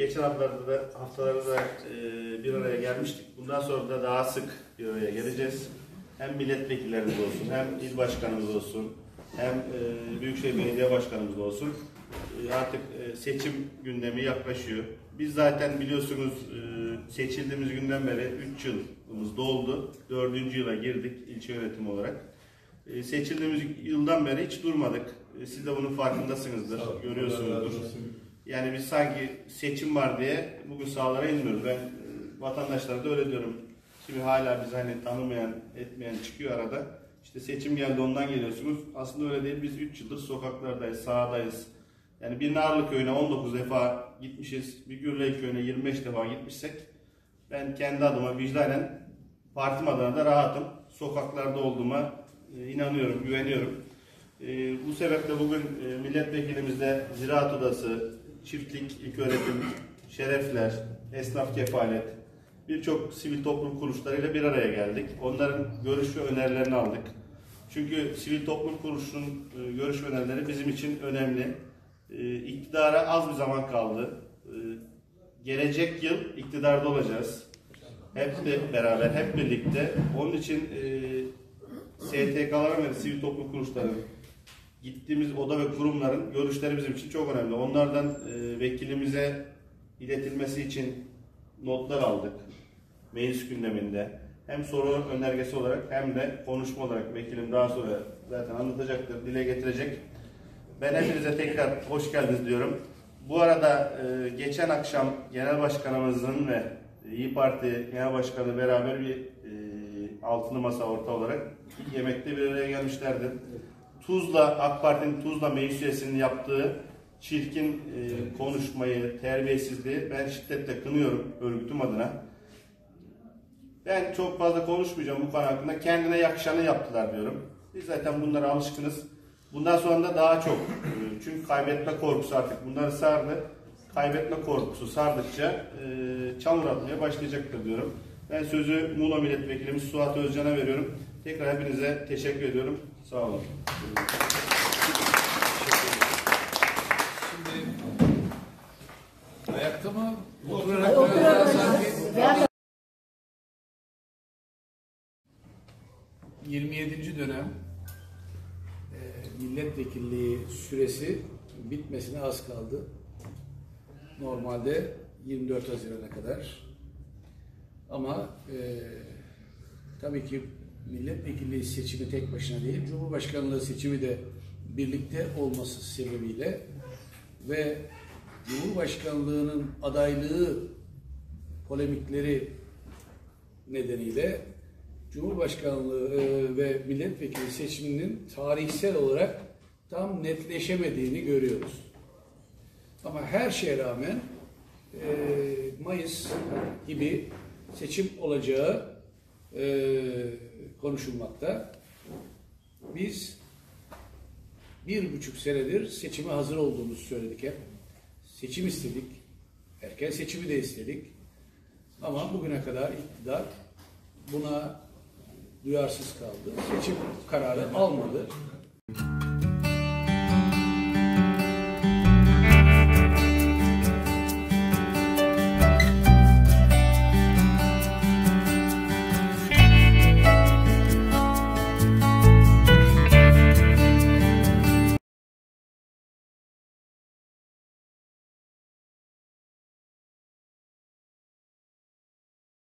geçen haftalarda bir araya gelmiştik. Bundan sonra da daha sık bir araya geleceğiz. Hem milletvekillerimiz olsun, hem il başkanımız olsun, hem Büyükşehir Belediye Başkanımız olsun. Artık seçim gündemi yaklaşıyor. Biz zaten biliyorsunuz seçildiğimiz günden beri 3 yılımız doldu. 4. yıla girdik ilçe yönetimi olarak. Seçildiğimiz yıldan beri hiç durmadık. Siz de bunun farkındasınızdır, görüyorsunuzdur. Yani biz sanki seçim var diye bugün sahalara inmiyoruz. Ben vatandaşlara da öyle diyorum. Şimdi hala biz hani tanımayan, etmeyen çıkıyor arada. İşte seçim geldi ondan geliyorsunuz. Aslında öyle değil. Biz 3 yıldır sokaklardayız, sahadayız. Yani bir Narlı köyüne 19 defa gitmişiz. Bir Gürley köyüne 25 defa gitmişsek ben kendi adıma vicdanen partim adına da rahatım. Sokaklarda olduğuma inanıyorum, güveniyorum. Bu sebeple bugün milletvekilimizle Ziraat Odası, Çiftlik, İlköğretim, Şerefler, Esnaf Kefalet, birçok sivil toplum kuruluşlarıyla bir araya geldik. Onların görüş ve önerilerini aldık. Çünkü sivil toplum kuruluşunun görüş ve önerileri bizim için önemli. İktidara az bir zaman kaldı. Gelecek yıl iktidarda olacağız. Hep beraber, hep birlikte. Onun için STK'ların ve sivil toplum kuruluşlarının, gittiğimiz oda ve kurumların görüşleri bizim için çok önemli. Onlardan vekilimize iletilmesi için notlar aldık meclis gündeminde. Hem soru önergesi olarak hem de konuşma olarak vekilim daha sonra zaten anlatacaktır, dile getirecek. Ben hepinize tekrar hoş geldiniz diyorum. Bu arada geçen akşam Genel Başkanımızın ve İYİ Parti Genel Başkanı beraber bir altılı masa orta olarak yemekte bir araya gelmişlerdi. Tuzla, AK Parti'nin Tuzla meclis üyesinin yaptığı çirkin konuşmayı, terbiyesizliği ben şiddetle kınıyorum örgütüm adına. Ben çok fazla konuşmayacağım bu konu hakkında. Kendine yakışanı yaptılar diyorum. Biz zaten bunlara alışkınız. Bundan sonra da daha çok. Çünkü kaybetme korkusu artık bunları sardı. Kaybetme korkusu sardıkça çamur atmaya başlayacaktır diyorum. Ben sözü Muğla Milletvekilimiz Suat Özcan'a veriyorum. Tekrar hepinize teşekkür ediyorum. Sağ olun. Şimdi ayakta mı? Oturarak 27. dönem milletvekilliği süresi bitmesine az kaldı. Normalde 24 Haziran'a kadar. Ama tabii ki milletvekilliği seçimi tek başına değil, Cumhurbaşkanlığı seçimi de birlikte olması sebebiyle ve Cumhurbaşkanlığının adaylığı polemikleri nedeniyle Cumhurbaşkanlığı ve milletvekili seçiminin tarihsel olarak tam netleşemediğini görüyoruz. Ama her şeye rağmen Mayıs gibi seçim olacağı konuşulmakta. Biz 1,5 senedir seçime hazır olduğumuzu söyledik hep. Seçim istedik. Erken seçimi de istedik. Ama bugüne kadar iktidar buna duyarsız kaldı. Seçim kararı almadı.